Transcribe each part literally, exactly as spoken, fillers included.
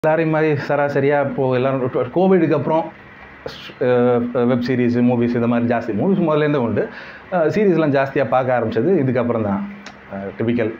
எல்லாரையும் மாதிரி சராசரியாக இப்போது எல்லோரும் கோவிடுக்கு அப்புறம் வெப் சீரிஸ் மூவிஸ் இந்த மாதிரி ஜாஸ்தி மூவிஸ் முதல்லேருந்து உண்டு. சீரீஸ்லாம் ஜாஸ்தியாக பார்க்க ஆரம்பித்தது இதுக்கப்புறம் தான் typical.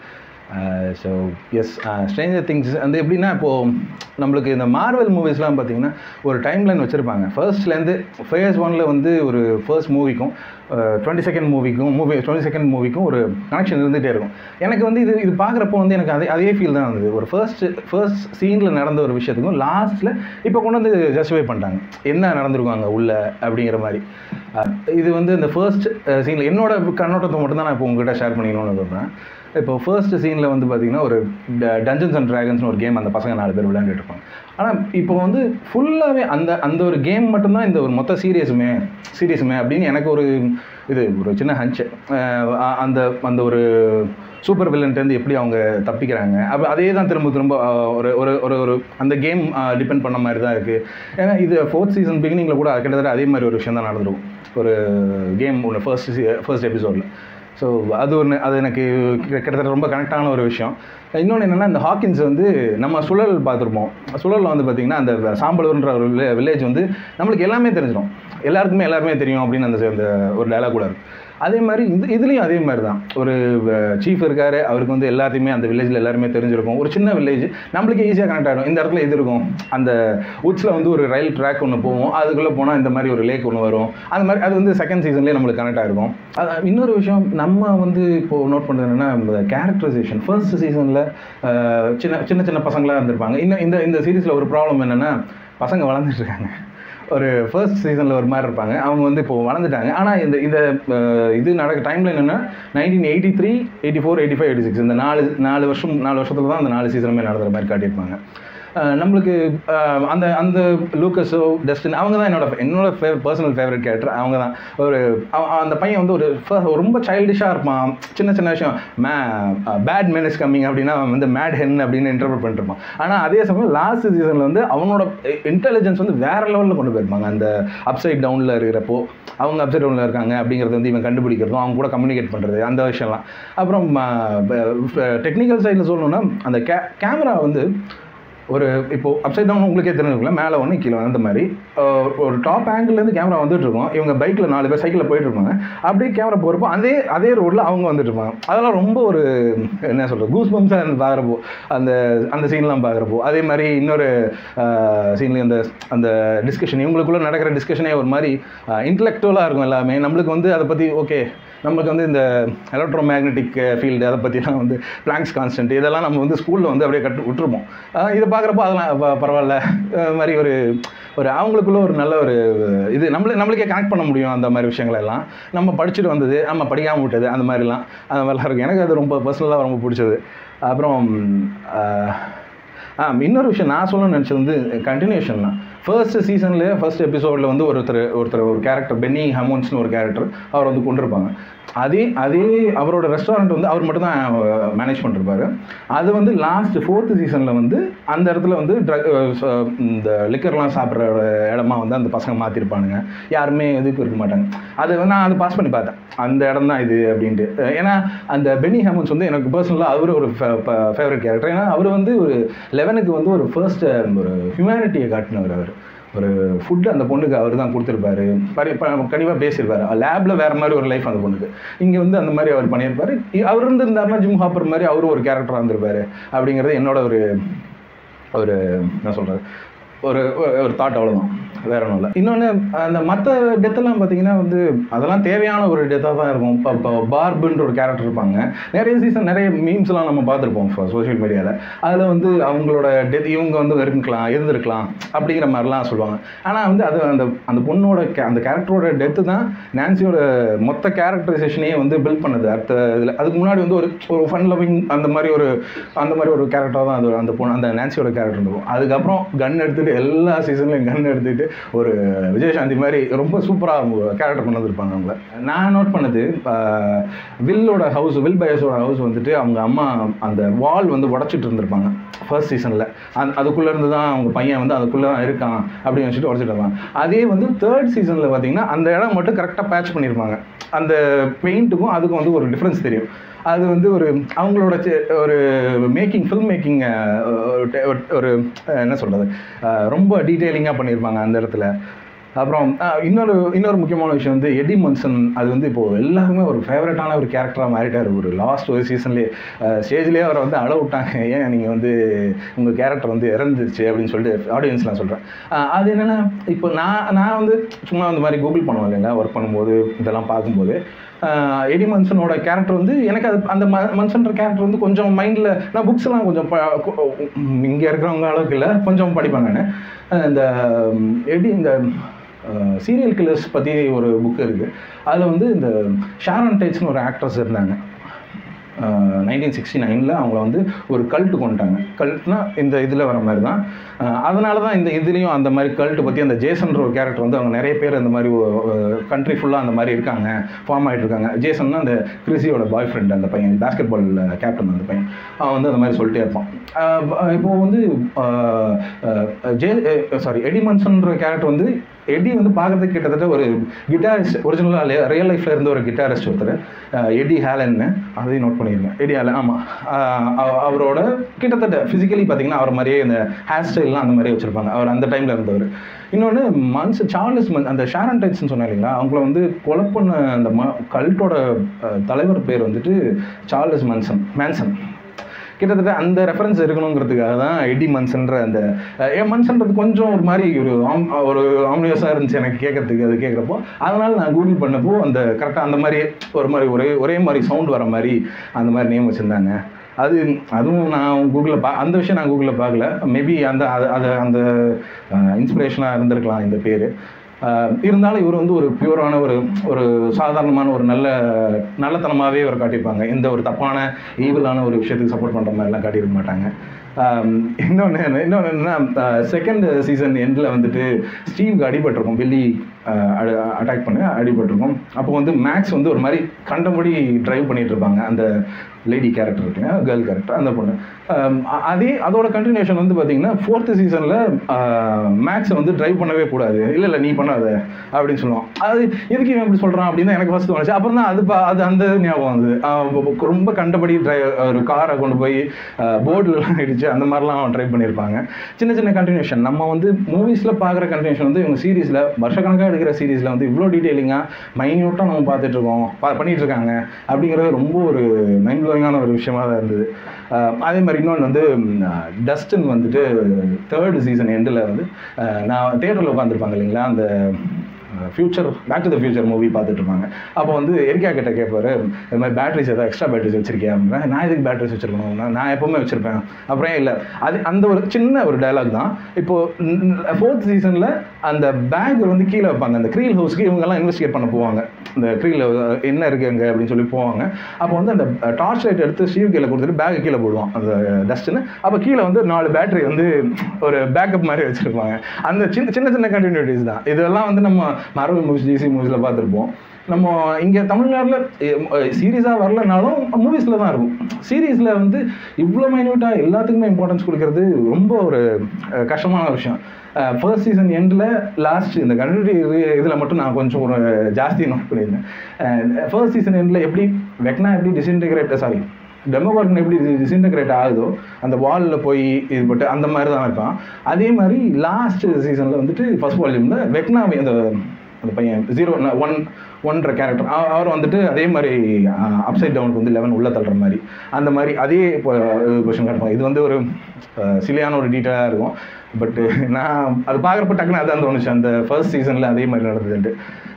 So yes Stranger Things வந்து எப்படின்னா இப்போது நம்மளுக்கு இந்த மார்வல் மூவிஸ்லாம் பார்த்திங்கன்னா ஒரு டைம் லைன் வச்சுருப்பாங்க. ஃபர்ஸ்ட்லேருந்து ஃபேஸ் ஒனில் வந்து ஒரு ஃபர்ஸ்ட் மூவிக்கும் டுவெண்ட்டி செகண்ட் மூவிக்கும் மூவி டுவெண்ட்டி செகண்ட் மூவிக்கும் ஒரு கனெக்ஷன் இருந்துகிட்டே இருக்கும். எனக்கு வந்து இது இது பார்க்குறப்போ வந்து எனக்கு அதே அதே ஃபீல் தான் வந்தது. ஒரு ஃபர்ஸ்ட் ஃபர்ஸ்ட் சீனில் நடந்த ஒரு விஷயத்துக்கும் லாஸ்ட்டில் இப்போ கொண்டு வந்து ஜஸ்டிஃபை பண்ணிட்டாங்க என்ன நடந்திருக்காங்க உள்ள அப்படிங்கிற மாதிரி. இது வந்து இந்த ஃபர்ஸ்ட் சீனில் என்னோட கண்ணோட்டத்தை மட்டும் தான் நான் இப்போ உங்கள்கிட்ட ஷேர் பண்ணிக்கணும்னு சொல்கிறேன். இப்போ ஃபர்ஸ்ட் சீனில் வந்து பார்த்திங்கன்னா ஒரு டஞ்சன்ஸ் அண்ட் ட்ராகன்ஸ்னு ஒரு கேம் அந்த பசங்க நாலு பேர் விளையாண்டுட்டு இருப்பாங்க. ஆனால் இப்போ வந்து ஃபுல்லாகவே அந்த அந்த ஒரு கேம் மட்டும்தான் இந்த ஒரு மொத்த சீரியஸுமே சீரியஸுமே அப்படின்னு எனக்கு ஒரு இது ஒரு சின்ன ஹன்ச்சு. அந்த அந்த ஒரு சூப்பர் வில்லன்ட்டேருந்து எப்படி அவங்க தப்பிக்கிறாங்க அப்போ அதே தான் திரும்ப திரும்ப ஒரு ஒரு ஒரு ஒரு அந்த கேம் டிபெண்ட் பண்ண மாதிரி தான் இருக்குது. ஏன்னா இது ஃபோர்த் சீசன் பிகினிங்கில் கூட கிட்டத்தட்ட அதே மாதிரி ஒரு விஷயம் தான் நடந்துருக்கும் ஒரு கேம் ஒன்று ஃபர்ஸ்ட் ஃபர்ஸ்ட் எபிசோடில். ஸோ அது ஒன்று அது எனக்கு கிட்டத்தட்ட ரொம்ப கனெக்டான ஒரு விஷயம். இன்னொன்று என்னென்னா இந்த ஹாக்கின்ஸ் வந்து நம்ம சுழல் பார்த்துருப்போம். சுழலில் வந்து பார்த்திங்கன்னா அந்த சாம்பலூர்ன்ற ஒரு வில்லேஜ் வந்து நம்மளுக்கு எல்லாமே தெரிஞ்சிடும், எல்லாருக்குமே எல்லாருமே தெரியும் அப்படின்னு அந்த அந்த ஒரு டைலாக் கூட இருக்குது. அதே மாதிரி இது இதுலேயும் அதே மாதிரி தான் ஒரு சீஃப் இருக்கார், அவருக்கு வந்து எல்லாத்தையுமே அந்த வில்லேஜில் எல்லாருமே தெரிஞ்சிருக்கும். ஒரு சின்ன வில்லேஜ் நம்மளுக்கு ஈஸியாக கனெக்ட் ஆகிடும். இந்த இடத்துல இது இருக்கும், அந்த உட்ஸில் வந்து ஒரு ரயில் ட்ராக் ஒன்று போவோம், அதுக்குள்ளே போனால் இந்த மாதிரி ஒரு லேக் ஒன்று வரும். அந்த மாதிரி அது வந்து செகண்ட் சீசன்லேயே நம்மளுக்கு கனெக்ட் ஆகிருக்கும். அது இன்னொரு விஷயம் நம்ம வந்து இப்போது நோட் பண்ணுறது என்னென்னா இந்த கேரக்டரைசேஷன். ஃபர்ஸ்ட் சீசனில் சின்ன சின்ன சின்ன பசங்களாக இருந்திருப்பாங்க. இன்னும் இந்த இந்த சீரீஸில் ஒரு ப்ராப்ளம் என்னென்னா பசங்க வளர்ந்துட்டு இருக்காங்க. ஒரு ஃபர்ஸ்ட் சீசனில் ஒரு மாதிரி இருப்பாங்க, அவங்க வந்து இப்போது வளர்ந்துட்டாங்க. ஆனால் இந்த இந்த இது நடக்க டைமில் என்னென்னா nineteen eighty three eighty four eighty five eighty six இந்த நாலு நாலு வருஷம் நாலு வருஷத்தில் தான் அந்த நாலு சீசனுமே நடந்துற மாதிரி காட்டியிருப்பாங்க. நம்மளுக்கு அந்த அந்த லூக்கஸோ டஸ்டின் அவங்க தான் என்னோட என்னோட ஃபேவ பர்சனல் ஃபேவரட் கேரக்டர். அவங்க தான் ஒரு அந்த பையன் வந்து ஒரு ரொம்ப சைல்டிஷாக இருப்பான். சின்ன சின்ன விஷயம் may bad man is coming அப்படின்னா அவன் வந்து மேட் ஹென் அப்படின்னு இன்டர்பிரட் பண்ணிருப்பான். ஆனால் அதே சமயம் லாஸ்ட் சீசனில் வந்து அவனோட இன்டெலிஜென்ஸ் வந்து வேறு லெவலில் கொண்டு போயிருப்பாங்க. அந்த அப்சைட் டவுனில் இருக்கிறப்போ அவங்க அப்சைட் டவுனில் இருக்காங்க அப்படிங்கிறது வந்து இவன் கண்டுபிடிக்கிறதும் அவங்க கூட கம்யூனிகேட் பண்ணுறது அந்த விஷயம்லாம். அப்புறம் டெக்னிக்கல் சைடில் சொல்லணுன்னா அந்த கே கேமரா வந்து ஒரு இப்போது அப்சைட் டவுன் உங்களுக்கே தெரிஞ்சுக்கல, மேலே ஒன்று கீழே அந்த மாதிரி ஒரு டாப் ஆங்கிள்லேருந்து கேமரா வந்துட்டு இருக்கோம். இவங்க பைக்கில் நாலு பேர் சைக்கிளில் போயிட்டு இருப்பாங்க, அப்படியே கேமரா போகிறப்போ அதே அதே ரோட்டில் அவங்க வந்துட்டு இருப்பாங்க. அதெல்லாம் ரொம்ப ஒரு என்ன சொல்கிறது கூஸ் பம்ஸாக இருந்து பார்க்குறப்போ அந்த அந்த சீன்லாம் பார்க்குறப்போ. அதே மாதிரி இன்னொரு சீன்லேயும் அந்த அந்த டிஸ்கஷன் இவங்களுக்குள்ளே நடக்கிற டிஸ்கஷனே ஒரு மாதிரி இன்டலெக்சுவலாக இருக்கும் எல்லாமே. நம்மளுக்கு வந்து அதை பற்றி ஓகே நம்மளுக்கு வந்து இந்த எலக்ட்ரோ மேக்னெட்டிக் ஃபீல்டு அதை பற்றிலாம் வந்து பிளாங்க்ஸ் கான்ஸ்டன்ட் இதெல்லாம் நம்ம வந்து ஸ்கூலில் வந்து அப்படியே கட்டு விட்டுருப்போம். இதை பார்க்குறப்போ அதெல்லாம் பரவாயில்ல மாதிரி ஒரு ஒரு அவங்களுக்குள்ள ஒரு நல்ல ஒரு இது நம்மளே நம்மளுக்கே கனெக்ட் பண்ண முடியும். அந்த மாதிரி விஷயங்களெல்லாம் நம்ம படிச்சுட்டு வந்தது நம்ம படிக்காமல் விட்டது அந்த மாதிரிலாம் அந்த மாதிரிலாம் இருக்கும். எனக்கு அது ரொம்ப பர்சனலாக ரொம்ப பிடிச்சது. அப்புறம் ஆ இன்னொரு விஷயம் நான் சொல்லணும்னு நினச்சது வந்து கண்டினியூஷன் தான். ஃபர்ஸ்ட் சீசன்லேயே ஃபர்ஸ்ட் எபிசோடில் வந்து ஒருத்தர் ஒருத்தர் ஒரு கேரக்டர் பென்னி ஹமோன்ஸ்னு ஒரு கேரக்டர் அவர் வந்து கொண்டிருப்பாங்க. அதே அதே அவரோட ரெஸ்டாரண்ட் வந்து அவர் மட்டும் தான் மேனேஜ் பண்ணிருப்பாரு. அது வந்து லாஸ்ட் ஃபோர்த்து சீசனில் வந்து அந்த இடத்துல வந்து ட்ரக் இந்த லிக்கர்லாம் சாப்பிட்ற இடமா வந்து அந்த பசங்க மாற்றிருப்பானுங்க, யாருமே எதுக்கு இருக்க மாட்டாங்க. அது வந்து நான் அதை பாஸ் பண்ணி பார்த்தேன் அந்த இடம் தான் இது அப்படின்ட்டு. ஏன்னா அந்த பென்னி ஹமோன்ஸ் வந்து எனக்கு பர்சனலாக அவர் ஒரு ஃபேவரட் கேரக்டர். ஏன்னா அவர் வந்து ஒரு லெவனுக்கு வந்து ஒரு ஃபர்ஸ்ட் ஒரு ஹியூமனிட்டியை காட்டினவர். அவர் ஒரு ஃபுட்டு அந்த பொண்ணுக்கு அவர் தான் கொடுத்துருப்பாரு, பரி கண்டிப்பாக பேசியிருப்பார். லேபில் வேறு மாதிரி ஒரு லைஃப் அந்த பொண்ணுக்கு, இங்கே வந்து அந்த மாதிரி அவர் பண்ணியிருப்பார். அவர் இருந்திருந்தாருன்னா ஜிம் ஹாப்பர் மாதிரி அவரும் ஒரு கேரக்டராக இருந்திருப்பார் அப்படிங்கிறது என்னோட ஒரு ஒரு என்ன சொல்கிறது ஒரு ஒரு தாட். அவ்வளோதான், வேற ஒன்றும் இல்லை. இன்னொன்று அந்த மற்ற டெத்தெல்லாம் பார்த்தீங்கன்னா வந்து அதெல்லாம் தேவையான ஒரு டெத்தாக தான் இருக்கும். இப்போ இப்போ பார்புன்ற ஒரு கேரக்டர் இருப்பாங்க, நிறைய சீசன் நிறைய மீம்ஸ்லாம் நம்ம பார்த்துருப்போம் சோஷியல் மீடியாவில். அதில் வந்து அவங்களோட டெத் இவங்க வந்து இருக்கலாம் இருந்திருக்கலாம் அப்படிங்கிற மாதிரிலாம் சொல்லுவாங்க. ஆனால் வந்து அது அந்த அந்த பொண்ணோட கே அந்த கேரக்டரோட டெத்து தான் நான்சியோட மொத்த கேரக்டரைசேஷனே வந்து பில்ட் பண்ணுது. அடுத்த இதில் அதுக்கு முன்னாடி வந்து ஒரு ஒரு ஃபன் லவ்விங் அந்த மாதிரி ஒரு அந்த மாதிரி ஒரு கேரக்டராக தான் அது அந்த பொண்ணு அந்த நான்சியோட கேரக்டர் இருக்கும். அதுக்கப்புறம் கன் எடுத்துகிட்டு எல்லா சீசன்லையும் கன் எடுத்துக்கிட்டு ஒரு விஜயசாந்தி மாதிரி ரொம்ப சூப்பராக கேரக்டர் கொண்டு வந்திருப்பாங்க அவங்கள. நான் நோட் பண்ணது வில்லோட ஹவுஸ் வில் பயஸோட ஹவுஸ் வந்துட்டு அவங்க அம்மா அந்த வால் வந்து உடச்சிட்டு இருந்திருப்பாங்க ஃபர்ஸ்ட் சீசனில். அந் அதுக்குள்ளே இருந்து தான் அவங்க பையன் வந்து அதுக்குள்ளே தான் இருக்கான் அப்படின்னு வச்சுட்டு உடச்சிட்டு இருப்பாங்க. அதே வந்து தேர்ட் சீசனில் பார்த்தீங்கன்னா அந்த இடம் மட்டும் கரெக்டாக பேட்ச் பண்ணியிருப்பாங்க. அந்த பெயிண்ட்டுக்கும் அதுக்கும் வந்து ஒரு டிஃப்ரென்ஸ் தெரியும். அது வந்து ஒரு அவங்களோட ஒரு மேக்கிங் ஃபில்ம் மேக்கிங் ஒரு என்ன சொல்கிறது ரொம்ப டீட்டெயிலிங்காக பண்ணியிருப்பாங்க அந்த இடத்துல. அப்புறம் இன்னொரு இன்னொரு முக்கியமான விஷயம் வந்து எடி மன்சன். அது வந்து இப்போது எல்லாருமே ஒரு ஃபேவரட்டான ஒரு கேரக்டராக மாறிட்டார். ஒரு லாஸ்ட் ஒரு சீசன்லேயே ஸ்டேஜ்லேயே அவரை வந்து அளவு விட்டாங்க, ஏன் நீங்கள் வந்து உங்கள் கேரக்டர் வந்து இறந்துருச்சு அப்படின்னு சொல்லிட்டு ஆடியன்ஸ்லாம் சொல்கிறேன். அது என்னென்னா, இப்போ நான் நான் வந்து சும்மா அந்த மாதிரி கூகுள் பண்ணுவேன் இல்லைங்களா, ஒர்க் பண்ணும்போது இதெல்லாம் பார்க்கும்போது எடி மன்சனோட கேரக்டர் வந்து எனக்கு அது அந்த ம மன்சன்ற கேரக்டர் வந்து கொஞ்சம் மைண்டில், நான் புக்ஸ்லாம் கொஞ்சம் ப இங்கே இருக்கிறவங்க அளவுக்கு இல்லை, கொஞ்சம் படிப்பேன் நான். இந்த எடி இந்த சீரியல் கில்லர்ஸ் பற்றி ஒரு புக் இருக்குது. அதில் வந்து இந்த ஷாரன் டேட்ஸ்னு ஒரு ஆக்ட்ரஸ் இருந்தாங்க. நைன்டீன் சிக்ஸ்டி நைனில் அவங்கள வந்து ஒரு கல்ட்டு கொண்டுட்டாங்க. கல்ட்னா இந்த இதில் வர மாதிரி தான். அதனால தான் இந்த இதுலேயும் அந்த மாதிரி கல்ட்டு பற்றி அந்த ஜேசன்ற ஒரு கேரக்டர் வந்து அவங்க நிறைய பேர் அந்த மாதிரி கண்ட்ரி ஃபுல்லாக அந்த மாதிரி இருக்காங்க, ஃபார்ம் ஆகிட்டு இருக்காங்க. ஜேசன்னா அந்த கிறிஸியோட பாய் ஃப்ரெண்ட், அந்த பையன் பேஸ்கெட் பால் கேப்டன், அந்த பையன் அவன் வந்து அந்த மாதிரி சொல்லிட்டே இருப்பான். இப்போது வந்து ஜே சாரி எடி மன்சன்ற கேரக்டர் வந்து எடி வந்து பார்க்குறதுக்கு கிட்டத்தட்ட ஒரு கிட்டாரிஸ்ட், ஒரிஜினலாக ரியல் லைஃப்பில் இருந்த ஒரு கிட்டாரிஸ்ட் ஒருத்தர், எடி ஹேலன்னு, அதையும் நோட் பண்ணியிருக்கேன். எடி ஹேலன், ஆமாம். அவரோட கிட்டத்தட்ட ஃபிசிக்கலி பார்த்தீங்கன்னா அவர் மாதிரியே இந்த ஹேர் ஸ்டைல்லாம் அந்த மாதிரியே வச்சுருப்பாங்க. அவர் அந்த டைமில் இருந்தவர். இன்னொன்று மன்ஸ் சார்லஸ் மன் அந்த ஷாரன் டேட்ஸ்ன்னு சொன்னேன் இல்லைங்களா, அவங்கள வந்து கொலை பண்ண அந்த ம கல்ட்டோட தலைவர் பேர் வந்துட்டு சார்லஸ் மன்சன் மேன்சன். கிட்டத்தட்ட அந்த ரெஃபரன்ஸ் இருக்கணுங்கிறதுக்காக தான் எடி மன்சன்ற அந்த ஏன் மன்சன்றது கொஞ்சம் ஒரு மாதிரி ஒரு ஆம் ஒரு ஆம்னியஸாக இருந்துச்சு எனக்கு கேட்கறதுக்கு. அது கேட்குறப்போ அதனால் நான் கூகுள் பண்ணப்போ அந்த கரெக்டாக அந்த மாதிரி ஒரு மாதிரி ஒரே ஒரே மாதிரி சவுண்ட் வர மாதிரி அந்த மாதிரி நேம் வச்சுருந்தாங்க. அது அதுவும் நான் கூகுளில் பா அந்த விஷயம் நான் கூகுளில் பார்க்கல. மேபி அந்த அது அந்த இன்ஸ்பிரேஷனாக இருந்திருக்கலாம் இந்த பேர். இருந்தாலும் இவர் வந்து ஒரு பியூரான ஒரு ஒரு சாதாரணமான ஒரு நல்ல நல்லத்தனமாகவே இவர் காட்டியிருப்பாங்க. எந்த ஒரு தப்பான ஈவிலான ஒரு விஷயத்துக்கு சப்போர்ட் பண்ணுற மாதிரிலாம் காட்டியிருக்க மாட்டாங்க. இன்னொன்று இன்னொன்று என்னென்னா, செகண்ட் சீசன் எண்டில் வந்துட்டு ஸ்டீவ்க்கு அடிபட்டிருக்கும், பெல்லி அட்டாக் பண்ணி அடிபட்டிருக்கும். அப்போ வந்து மேக்ஸ் வந்து ஒரு மாதிரி கண்டபடி ட்ரைவ் பண்ணிகிட்டு இருப்பாங்க, அந்த லேடி கேரக்டர் இருக்குங்க, கேர்ள் கேரக்டர், அந்த பொண்ணு. அதே அதோட கண்டினியூஷன் வந்து பார்த்தீங்கன்னா ஃபோர்த்து சீசனில் மேக்ஸை வந்து ட்ரைவ் பண்ணவே கூடாது, இல்லை இல்லை நீ பண்ணாத அப்படின்னு சொல்லுவான். அது எதுக்கு இவன் எப்படி சொல்கிறான் அப்படின்னு எனக்கு ஃபஸ்ட்டு தோணுச்சு. அப்புறம் தான் அது அது அந்த ஞாபகம் வந்து ரொம்ப கண்டபடி ட்ரை ஒரு காரை கொண்டு போய் போர்டுலாம் இடிச்சு அந்த மாதிரிலாம் அவன் ட்ரை பண்ணியிருப்பாங்க. சின்ன சின்ன கண்டினியூஷன் நம்ம வந்து மூவிஸில் பார்க்குற கண்டினியூஷன் வந்து இவங்க சீரீஸில் வருஷக்கணக்காக எடுக்கிற சீரீஸில் வந்து இவ்வளோ டீட்டெயிலிங்காக மைன்யூட்டாக நம்ம பார்த்துட்ருக்கோம் பா பண்ணிகிட்டு இருக்காங்க அப்படிங்கிறது ரொம்ப ஒரு மைண்ட் ப்ளோயிங்கான ஒரு விஷயமாக தான் இருந்தது. அதே மாதிரி இன்னொன்று வந்து டஸ்டின் வந்துட்டு தேர்ட் சீசன் எண்டில் வந்து நான் தியேட்டரில் உட்காந்துருப்பாங்க இல்லைங்களா, அந்த future back to the future movie பார்த்துட்டு இருப்பாங்க. அப்போ வந்து எரிக்கா கிட்ட கேட்பார், இது மாதிரி பேட்டரிஸ் ஏதாவது எக்ஸ்ட்ரா பேட்டரிஸ் வச்சிருக்கேன் அப்படின்னா, நான் எதுக்கு பேட்டரிஸ் வச்சிருக்கணும்னா நான் எப்போவுமே வச்சுருப்பேன். அப்புறம் இல்லை அது அந்த ஒரு சின்ன ஒரு டயலாக் தான். இப்போது ஃபோர்த் சீசனில் அந்த பேக் வந்து கீழே வைப்பாங்க, அந்த க்ரீல் ஹவுஸ்க்கு இவங்கெல்லாம் இன்வெஸ்டிகேட் பண்ண போவாங்க, இந்த க்ரீல் என்ன இருக்குது அங்கே அப்படின்னு சொல்லி போவாங்க. அப்போ வந்து அந்த டார்ச் லைட் எடுத்து ஸ்டீவ் கீழே கொடுத்துட்டு பேக் கீழே போடுவான் அந்த டஸ்ட்டுன்னு. அப்போ கீழே வந்து நாலு பேட்டரி வந்து ஒரு பேக்கப் மாதிரி வச்சுருப்பாங்க. அந்த சின்ன சின்ன சின்ன கண்டினியூட்டிஸ் தான் இதெல்லாம் வந்து நம்ம மார்வல் மூவிஸ், டிசி மூவிஸில் பார்த்துருப்போம். நம்ம இங்கே தமிழ்நாட்டில் சீரியஸாக வரலனாலும் மூவிஸில் தான் இருக்கும். சீரீஸில் வந்து இவ்வளோ மைன்யூட்டாக எல்லாத்துக்குமே இம்பார்ட்டன்ஸ் கொடுக்கறது ரொம்ப ஒரு கஷ்டமான விஷயம். ஃபர்ஸ்ட் சீசன் எண்டில் லாஸ்ட் இந்த கண்டினியூட்டி இதில் மட்டும் நான் கொஞ்சம் ஒரு ஜாஸ்தி நோட் பண்ணியிருந்தேன். ஃபர்ஸ்ட் சீசன் எண்டில் எப்படி வெக்னா எப்படி டிஸ்இன்டெகிரேட் சாரி டெமோகார்கன் எப்படி டிஸ்இன்டெகிரேட் ஆகுதோ அந்த வாலில் போய் இது பட்டு அந்த மாதிரி தான் இருப்பான். அதே மாதிரி லாஸ்ட் சீசனில் வந்துட்டு ஃபர்ஸ்ட் வால்யூமில் வெக்னாவை அந்த அந்த பையன் ஜீரோ ஒன் ஒன்ற கேரக்டர் அவர் வந்துட்டு அதே மாதிரி அப்சைட் டவுனுக்கு வந்து லெவன் உள்ளே தள்ளுற மாதிரி அந்த மாதிரி அதே இப்போ கொஷின் காட்டுவாங்க. இது வந்து ஒரு சிலையான ஒரு டீட்டெயிலாக இருக்கும். பட்டு நான் அது பார்க்குறப்ப டக்குன்னு அதான் தோணுச்சு, அந்த ஃபர்ஸ்ட் சீசனில் அதே மாதிரி நடந்ததுன்ட்டு.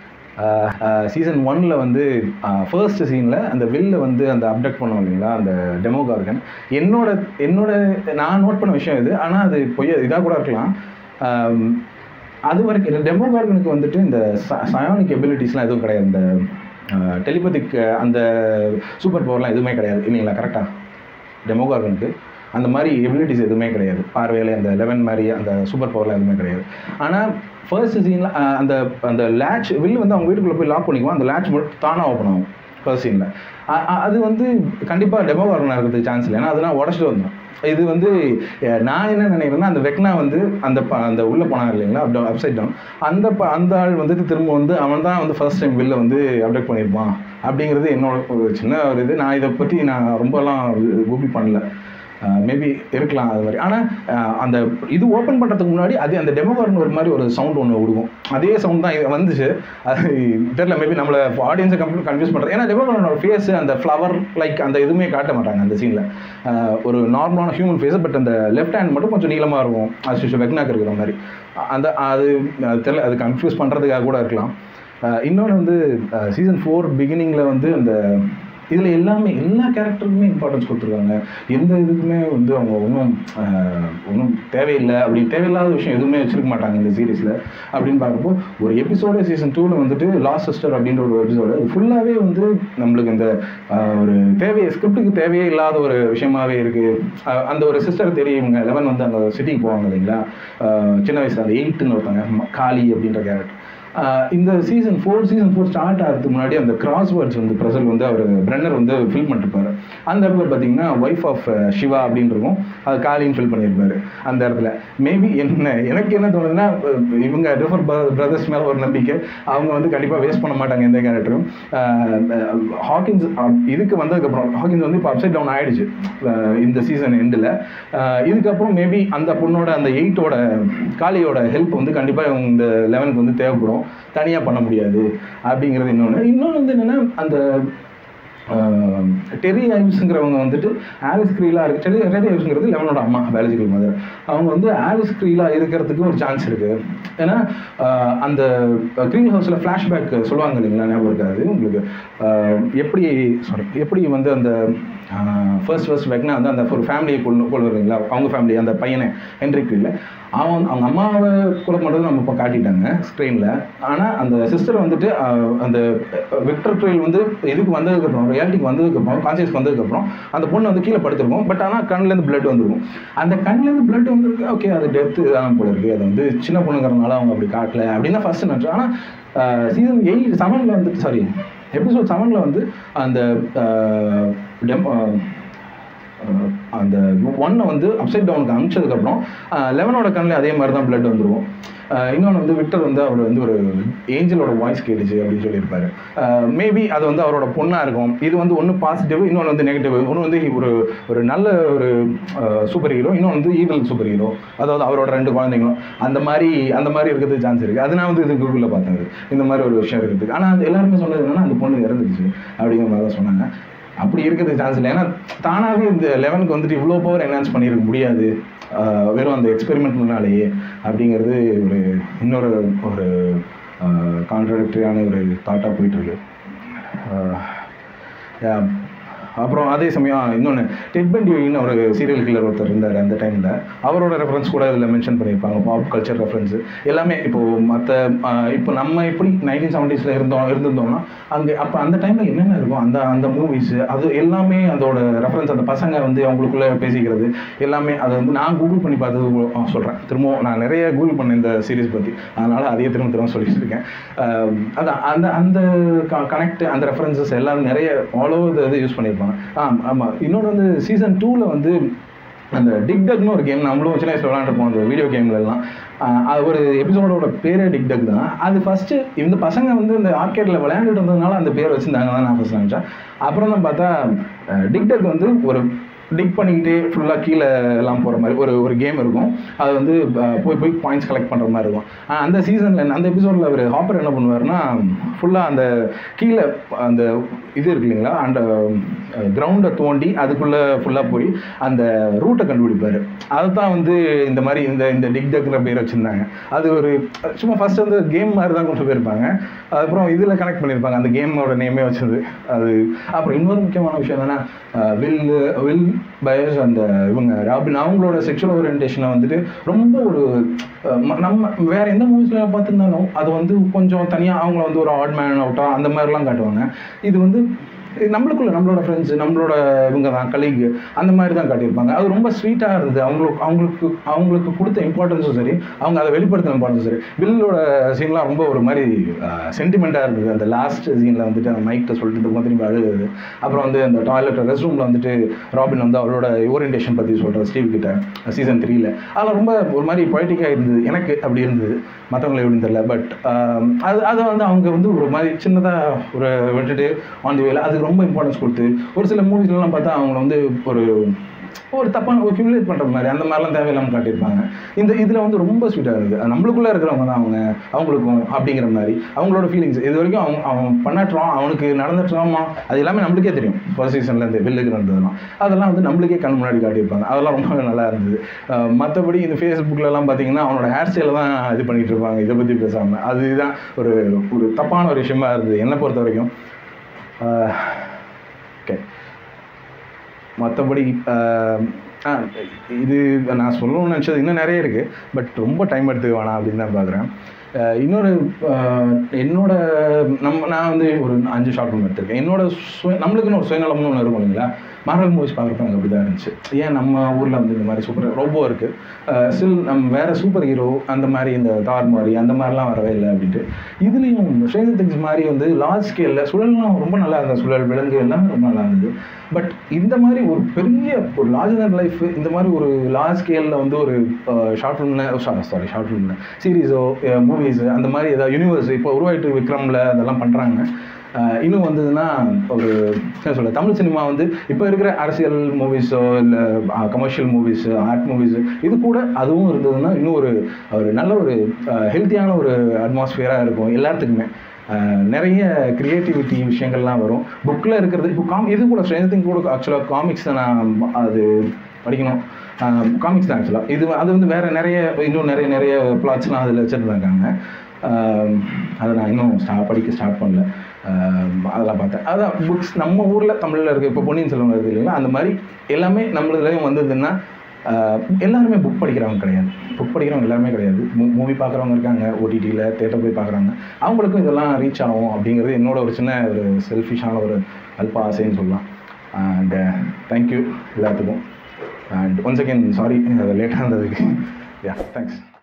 சீசன் ஒன்னில் வந்து ஃபர்ஸ்ட் சீனில் அந்த வில்ல வந்து அந்த அப்டக்ட் பண்ணுவோம் இல்லைங்களா, அந்த டெமோகார்கன். என்னோட என்னோட நான் நோட் பண்ண விஷயம் இது, ஆனால் அது பொய்ய இதாக கூட இருக்கலாம். அது வரைக்கும் டெமோகார்கனுக்கு வந்துட்டு இந்த சயானிக் எபிலிட்டிஸ்லாம் எதுவும் கிடையாது, இந்த டெலிபதிக் அந்த சூப்பர் பவர்லாம் எதுவுமே கிடையாது இல்லைங்களா, கரெக்டாக? டெமோகார்கனுக்கு அந்த மாதிரி எபிலிட்டிஸ் எதுவுமே கிடையாது, பார்வையில் அந்த லெவன் மாதிரி அந்த சூப்பர் பவர்லாம் எதுவுமே கிடையாது. ஆனால் ஃபர்ஸ்ட் சீனில் அந்த அந்த லேட்ச் வில் வந்து அவங்க வீட்டுக்குள்ளே போய் லாக் பண்ணிக்குவோம், அந்த லேட்ச் மட்டும் தானாக ஓப்பன் ஆகும் ஃபர்ஸ்ட் சீனில். அது வந்து கண்டிப்பாக டெமோகார்கனாக இருக்கிறதுக்கு சான்ஸ் இல்லை, ஏன்னா அதெல்லாம் உடச்சிட்டு வந்தோம். இது வந்து நான் என்ன நினைக்கிறேன்னா, அந்த வெக்னா வந்து அந்த அந்த உள்ளே போனாங்க இல்லைங்களா, அப்சைட் டவுன், அந்த அந்த ஆள் வந்துட்டு திரும்ப வந்து அவன் தான் வந்து ஃபர்ஸ்ட் டைம் வெளில வந்து அப்டக்ட் பண்ணியிருப்பான் அப்படிங்கிறது என்னோட ஒரு சின்ன ஒரு இது. நான் இதை பற்றி நான் ரொம்பலாம் கூகுள் பண்ணல, மேபி இருக்கலாம் அது மாதிரி. ஆனால் அந்த இது ஓப்பன் பண்ணுறதுக்கு முன்னாடி அது அந்த டெமோகார்ன் ஒரு மாதிரி ஒரு சவுண்ட் ஒன்று விடுவோம். அதே சவுண்ட் தான் இது வந்துச்சு. அது தெரியல, மேபி நம்மளை ஆடியன்ஸை கம்ப்ளீட் கன்ஃபியூஸ் பண்ணுறது. ஏன்னா டெமோகார்னோட ஃபேஸ் அந்த ஃப்ளவர் லைக் அந்த எதுவுமே காட்ட மாட்டாங்க அந்த சீனில். ஒரு நார்மலான ஹியூமன் ஃபேஸ், பட் அந்த லெஃப்ட் ஹேண்ட் மட்டும் கொஞ்சம் நீளமாக இருக்கும், அது வெக்னாக்கு இருக்கிற மாதிரி. அந்த அது தெரியல, அது கன்ஃபியூஸ் பண்ணுறதுக்காக கூட இருக்கலாம். இன்னொன்று வந்து சீசன் ஃபோர் பிகினிங்கில் வந்து அந்த இதில் எல்லாமே எல்லா கேரக்டருக்குமே இம்பார்ட்டன்ஸ் கொடுத்துருக்காங்க. எந்த இதுக்குமே வந்து அவங்க ஒன்றும் ஒன்றும் தேவையில்லை, அப்படி தேவையில்லாத விஷயம் எதுவுமே வச்சுருக்க மாட்டாங்க இந்த சீரீஸில். அப்படின்னு பார்க்குறப்போ ஒரு எபிசோடு சீசன் டூவில் வந்துட்டு லாஸ்ட் சிஸ்டர் அப்படின்ற ஒரு எபிசோடு ஃபுல்லாகவே வந்து நம்மளுக்கு இந்த ஒரு தேவையை ஸ்கிரிப்டுக்கு தேவையே இல்லாத ஒரு விஷயமாகவே இருக்குது. அந்த ஒரு சிஸ்டர் தெரியும், இவங்க லெவன் வந்து அந்த சிட்டிக்கு போவாங்க இல்லைங்களா, சின்ன வயசில் அந்த எயிட்டுன்னு ஒருத்தாங்க காளி அப்படின்ற கேரக்டர். இந்த season four season four start ஆகிறதுக்கு முன்னாடி அந்த கிராஸ்வேர்ட்ஸ் வந்து ப்ரெசல் வந்து அவர் பிரென்னர் வந்து ஃபில் பண்ணிருப்பாரு. அந்த இடத்துல பார்த்தீங்கன்னா ஒய்ஃப் ஆஃப் சிவா அப்படின்னு இருக்கும், அது காலின்னு ஃபில் பண்ணியிருப்பாரு அந்த இடத்துல. மேபி என்ன எனக்கு என்ன தோணுதுன்னா, இவங்க டிஃபர் பிரதர்ஸ் மேலே ஒரு நம்பிக்கை, அவங்க வந்து கண்டிப்பாக வேஸ்ட் பண்ண மாட்டாங்க எந்த கேரக்டரும். ஹாக்கின்ஸ் இதுக்கு வந்ததுக்கப்புறம் ஹாக்கின்ஸ் வந்து இப்போ அப்சைட் டவுன் ஆகிடுச்சு இந்த சீசன் எண்டில். இதுக்கப்புறம் மேபி அந்த பொண்ணோட அந்த எயிட்டோட காளியோட ஹெல்ப் வந்து கண்டிப்பாக இந்த லெவனுக்கு வந்து தேவைப்படும், தனியாக பண்ண முடியாது அப்படிங்கிறது இன்னொன்று. இன்னொன்று வந்து என்னென்னா, அந்த டெரி ஐவ்ஸுங்கிறவங்க வந்துட்டு ஆலிஸ் க்ரீலா இருக்கு. டெரி டெரி ஐவ்ஸுங்கிறது லெவனோட அம்மா, பயாலஜிக்கல் மதர். அவங்க வந்து ஆலிஸ் க்ரீலா இருக்கிறதுக்கு ஒரு சான்ஸ் இருக்குது. ஏன்னா அந்த க்ரீன் ஹவுஸில் ஃப்ளாஷ்பேக் சொல்லுவாங்க இல்லைங்களா, ஞாபகம் இருக்காது உங்களுக்கு? எப்படி சாரி எப்படி வந்து அந்த ஃபர்ஸ்ட் ஃபர்ஸ்ட் வெக்னா வந்து அந்த ஒரு ஃபேமிலியை கொண்டு கொண்டு வருவீங்களா, அவங்க ஃபேமிலி, அந்த பையனை ஹென்ரி க்ரீல அவன் அவங்க அம்மாவை கொலை பண்ணுறது நம்ம இப்போ காட்டிட்டாங்க ஸ்க்ரீனில். ஆனால் அந்த சிஸ்டர் வந்துட்டு அந்த விக்டர் க்ரீல் வந்து இதுக்கு வந்ததுக்கப்புறம், ரியாலிட்டிக்கு வந்ததுக்கப்புறம், கான்சியஸ்க்கு வந்ததுக்கப்புறம் அந்த பொண்ணு வந்து கீழே படுத்திருக்கும். பட் ஆனால் கண்ணிலேருந்து பிளட் வந்துருக்கும். அந்த கண்ணிலேருந்து பிளட் வந்துருக்கு, ஓகே அது டெத்து தான் போல இருக்குது, அது வந்து சின்ன பொண்ணுங்கிறதுனால அவங்க அப்படி காட்டல அப்படின்னு தான் ஃபர்ஸ்ட் நினச்சோம். ஆனால் சீசன் எயிட் செவனில் வந்துட்டு சாரி எபிசோட் செவனில் வந்து அந்த டெம் அந்த ஒன்னை வந்து அப்சைட் டவுனுக்கு அனுப்பிச்சதுக்கப்புறம் லெவனோட கண்ணில் அதே மாதிரி தான் பிளட் வந்துடும். இன்னொன்று வந்து விக்டர் வந்து அவர் வந்து ஒரு ஏஞ்சலோட வாய்ஸ் கேட்டுச்சு அப்படின்னு சொல்லியிருப்பாரு. மேபி அது வந்து அவரோட பொண்ணாக இருக்கும். இது வந்து ஒன்று பாசிட்டிவ், இன்னொன்று வந்து நெகட்டிவ். ஒன்று வந்து ஒரு ஒரு நல்ல ஒரு சூப்பர் ஹீரோ, இன்னொன்று வந்து ஈவல் சூப்பர் ஹீரோ, அதாவது அவரோட ரெண்டு குழந்தைங்களும் அந்த மாதிரி அந்த மாதிரி இருக்கிறதுக்கு சான்ஸ் இருக்குது. அது நான் வந்து இது கூகுளில் பார்த்தேன், இந்த மாதிரி ஒரு விஷயம் இருக்குது. ஆனால் அது எல்லாருமே சொன்னது என்னன்னா, அந்த பொண்ணு இறந்துச்சு அப்படிங்கிற மாதிரி தான் சொன்னாங்க. அப்படி இருக்கிறதுக்கு சான்ஸ் இல்லை. ஏன்னா தானாகவே இந்த லெவனுக்கு வந்துட்டு இவ்வளோ பவர் என்ஹான்ஸ் பண்ணியிருக்க முடியாது வெறும் அந்த எக்ஸ்பெரிமெண்ட் முன்னாலேயே அப்படிங்கிறது ஒரு இன்னொரு ஒரு கான்ட்ராடிக்டரியான ஒரு தாட்டாக போயிட்டுருக்கு. அப்புறம் அதே சமயம் இன்னொன்று டெட் பண்டின்னு ஒரு சீரியல் கில்லர் ஒருத்தர் இருந்தார் அந்த டைமில். அவரோட ரெஃபரன்ஸ் கூட இதில் மென்ஷன் பண்ணியிருப்பாங்க, பாப் கல்ச்சர் ரெஃபரன்ஸு எல்லாமே. இப்போது மற்ற இப்போ நம்ம எப்படி நைன்டீன் செவன்டீஸில் இருந்தோம் இருந்திருந்தோம்னா அங்கே அப்போ அந்த டைமில் என்னென்ன இருக்கும் அந்த அந்த மூவிஸு அது எல்லாமே அதோட ரெஃபரன்ஸ், அந்த பசங்க வந்து அவங்களுக்குள்ளே பேசிக்கிறது எல்லாமே. அதை வந்து நான் கூகுள் பண்ணி பார்த்தது சொல்கிறேன். திரும்பவும் நான் நிறைய கூகுள் பண்ணேன் இந்த சீரீஸ் பற்றி, அதனால் அதையே திரும்ப திரும்ப சொல்லிட்டு இருக்கேன். அதான் அந்த அந்த கனெக்ட் அந்த ரெஃபரன்சஸ் எல்லாரும் நிறைய ஆல் ஓவர் இது யூஸ் பண்ணியிருப்பாங்க. ஆம் ஆமாம் இன்னொன்று வந்து சீசன் டூவில் வந்து அந்த டிக் டக்னு ஒரு கேம் நம்மளும் சின்ன வயசில் விளாண்டுருப்போம் அந்த வீடியோ கேம்லலாம். அது ஒரு எபிசோடோட பேரே டிக் டக் தான். அது ஃபஸ்ட்டு இந்த பசங்க வந்து இந்த ஆர்கேடில் விளையாண்டுட்டு இருந்ததுனால அந்த பேர் வச்சுருந்தாங்க தான் நான் ஃபஸ்ட் நினச்சேன். அப்புறம் தான் பார்த்தா டிக் டக் வந்து ஒரு டிக் பண்ணிக்கிட்டே ஃபுல்லாக கீழே எல்லாம் போகிற மாதிரி ஒரு ஒரு கேம் இருக்கும். அது வந்து போய் போய் பாயிண்ட்ஸ் கலெக்ட் பண்ணுற மாதிரி இருக்கும். அந்த சீசனில் அந்த எபிசோடில் அவர் ஹாப்பர் என்ன பண்ணுவார்னா, ஃபுல்லாக அந்த கீழே அந்த இது இருக்கு இல்லைங்களா, அந்த கிரவுண்டை தோண்டி அதுக்குள்ளே ஃபுல்லாக போய் அந்த ரூட்டை கண்டுபிடிப்பார். அதுதான் வந்து இந்த மாதிரி இந்த இந்த டிக் டக்குற பேர் வச்சுருந்தாங்க. அது ஒரு சும்மா ஃபஸ்ட்டு வந்து கேம் மாதிரி தான் கொண்டு போயிருப்பாங்க. அதுக்கப்புறம் இதில் கனெக்ட் பண்ணியிருப்பாங்க, அந்த கேமோட நேமே வச்சது அது. அப்புறம் இன்னொரு முக்கியமான விஷயம் என்னென்னா, வில் வில் பயஸ் அந்த இவங்க ராபின் அவங்களோட செக்ஷுவல் ஓரியன்டேஷனை வந்துட்டு ரொம்ப ஒரு நம்ம வேறு எந்த மூவிஸில் பார்த்துருந்தாலும் அது வந்து கொஞ்சம் தனியாக அவங்கள வந்து ஒரு ஆட் மேன் அவுட்டா அந்த மாதிரிலாம் காட்டுவாங்க. இது வந்து நம்மளுக்குள்ள நம்மளோட ஃப்ரெண்ட்ஸு நம்மளோட இவங்க தான் கலீக் அந்த மாதிரி தான் காட்டியிருப்பாங்க. அது ரொம்ப ஸ்வீட்டாக இருந்தது. அவங்களுக்கு அவங்களுக்கு அவங்களுக்கு கொடுத்த இம்பார்ட்டன்ஸும் சரி, அவங்க அதை வெளிப்படுத்தின இம்பார்ட்டன்ஸும் சரி. வில்லோட சீன்லாம் ரொம்ப ஒரு மாதிரி சென்டிமெண்ட்டாக இருந்தது. அந்த லாஸ்ட் சீனில் வந்துட்டு அந்த மைக்கிட்ட சொல்லிட்டு திரும்ப திரும்பி அழுகுது. அப்புறம் வந்து அந்த டாய்லெட் ரெஸ்ட் ரூமில் வந்துட்டு ராபின் வந்து அவரோட ஓரியன்டேஷன் பற்றி சொல்கிற ஸ்டீவ் கிட்ட சீசன் த்ரீல அதெல்லாம் ரொம்ப ஒரு மாதிரி பொய்டிக்காக இருந்தது. எனக்கு அப்படி இருந்தது, மற்றவங்களை எப்படின்னு தெரியல. பட் அது அதை வந்து அவங்க வந்து ஒரு மாதிரி சின்னதாக ஒரு விட்டுட்டு ஆன் தி வேல அதுக்கு ரொம்ப இம்பார்ட்டன்ஸ் கொடுத்து ஒரு சில மூவிஸ்லாம் பார்த்தா அவங்கள வந்து ஒரு ஒரு தப்பான ஒரு ஹியூமிலேட் பண்ணுற மாதிரி அந்த மாதிரிலாம் தேவையில்லாமல் காட்டியிருப்பாங்க. இந்த இதில் வந்து ரொம்ப ஸ்வீட்டாக இருக்குது. நம்மளுக்குள்ளே இருக்கிறவங்க தான் அவங்க அவங்களுக்கும் அப்படிங்கிற மாதிரி அவங்களோட ஃபீலிங்ஸ் இது வரைக்கும் அவங்க அவன் பண்ணாட்டுறான், அவனுக்கு நடந்துட்டுறாமா, அது எல்லாமே நம்மளுக்கே தெரியும். ஃபர்ஸ்ட் சீசன்லேருந்து வில்லுக்கு நடந்ததுலாம் அதெல்லாம் வந்து நம்மளுக்கே கண் முன்னாடி காட்டியிருப்பாங்க. அதெல்லாம் ரொம்ப நல்லா இருந்தது. மற்றபடி இந்த ஃபேஸ்புக்கிலலாம் பார்த்தீங்கன்னா அவனோட ஹேர் ஸ்டைலை தான் இது பண்ணிகிட்டு இருப்பாங்க, இதை பற்றி பேசாமல். அதுதான் ஒரு ஒரு தப்பான ஒரு விஷயமா இருந்தது என்னை பொறுத்த வரைக்கும். ஓகே, மற்றபடி இது நான் சொல்லணும்னு நினச்சது இன்னும் நிறைய இருக்குது. பட் ரொம்ப டைம் எடுத்துக்க வேணாம் அப்படின்னு தான் பார்க்குறேன். இன்னொரு என்னோட நம்ம நான் வந்து ஒரு அஞ்சு ஷார்ட் ஃபிலிம் எடுத்திருக்கேன். என்னோட சுய நம்மளுக்குன்னு ஒரு சுயநலம்னு ஒன்று இருக்கும் இல்லைங்களா. மார்வல் மூவிஸ் பார்க்குறப்ப எனக்கு அப்படி தான் இருந்துச்சு. ஏன் நம்ம ஊரில் வந்து இந்த மாதிரி சூப்பர் ரோபோ இருக்குது, ஸ்டில் நம்ம வேறு சூப்பர் ஹீரோ அந்த மாதிரி இந்த தார் மாதிரி அந்த மாதிரிலாம் வரவே இல்லை அப்படின்ட்டு. இதுலேயும் ஸ்ட்ரேஞ்சர் திங்ஸ் மாதிரி வந்து லார்ஜ் ஸ்கேலில் சுழல்லாம் ரொம்ப நல்லா இருந்தது, சுழல் விலங்கு எல்லாமே ரொம்ப நல்லா இருந்தது. பட் இந்த மாதிரி ஒரு பெரிய ஒரு லார்ஜர் தன் லைஃப் இந்த மாதிரி ஒரு லார்ஜ் ஸ்கேலில் வந்து ஒரு ஷார்ட் ஃபிலிம்னு சாரி ஷார்ட் ஃபிலிம்னு சீரீஸோ மூவிஸு அந்த மாதிரி ஏதாவது யூனிவர்ஸ் இப்போ உருவாயிட்டு விக்ரமில் அதெல்லாம் பண்ணுறாங்க. இன்னும் வந்ததுன்னா ஒரு என்ன சொல்ல தமிழ் சினிமா வந்து இப்போ இருக்கிற அரசியல் மூவிஸோ இல்லை கமர்ஷியல் மூவிஸு ஆர்ட் மூவிஸு இது கூட அதுவும் இருந்ததுன்னா இன்னும் ஒரு ஒரு நல்ல ஒரு ஹெல்த்தியான ஒரு அட்மாஸ்ஃபியராக இருக்கும் எல்லாத்துக்குமே. நிறைய க்ரியேட்டிவிட்டி விஷயங்கள்லாம் வரும் புக்கில் இருக்கிறது. இப்போ காம் இது கூட ஸ்ட்ரேஞ்சர் திங்ஸ் கூட ஆக்சுவலாக காமிக்ஸ் நான் அது படிக்கணும், காமிக்ஸ் தான் ஆக்சுவலாக இது அது வந்து வேறு நிறைய இன்னும் நிறைய நிறைய பிளாட்ஸ்லாம் அதில் வச்சுருந்தாங்க. அதை நான் இன்னும் ஸ்டா படிக்க ஸ்டார்ட் பண்ணல. அதெல்லாம் பார்த்தேன். அதான் புக்ஸ் நம்ம ஊரில் தமிழில் இருக்குது. இப்போ பொன்னியின் செல்வன் இருக்குது இல்லைங்களா, அந்த மாதிரி எல்லாமே நம்மளுதுலேயும் வந்ததுன்னா எல்லாருமே புக் படிக்கிறவங்க கிடையாது. புக் படிக்கிறவங்க எல்லாருமே கிடையாது. மூ மூவி பார்க்குறவங்க இருக்காங்க, ஓடிடியில் தேட்டர் போய் பார்க்குறாங்க. அவங்களுக்கும் இதெல்லாம் ரீச் ஆகும் அப்படிங்கிறது என்னோட ஒரு சின்ன ஒரு செல்ஃபிஷான ஒரு அல்ப ஆசைன்னு சொல்லலாம். அண்ட் தேங்க்யூ எல்லாத்துக்கும். அண்ட் ஒன்ஸ் அகேன் சாரி லேட்டாக இருந்ததுக்கு. Yeah thanks.